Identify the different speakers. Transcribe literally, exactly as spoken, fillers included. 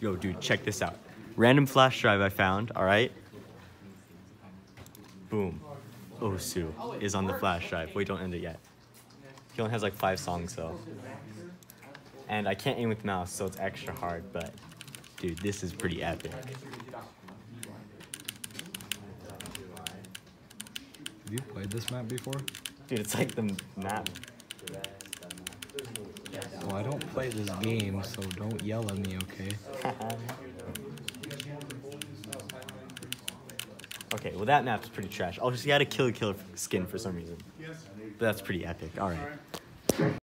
Speaker 1: Yo, dude, check this out. Random flash drive I found, all right? Boom. Osu is on the flash drive. Wait, don't end it yet. He only has like five songs though. And I can't aim with mouse, so it's extra hard, but dude, this is pretty epic.
Speaker 2: Have you played this map before?
Speaker 1: Dude, it's like the map.
Speaker 2: Well, I don't play this game, so don't yell at me, okay?
Speaker 1: Okay, well that map's pretty trash. Oh, just got a killer killer skin for some reason. But that's pretty epic. All right.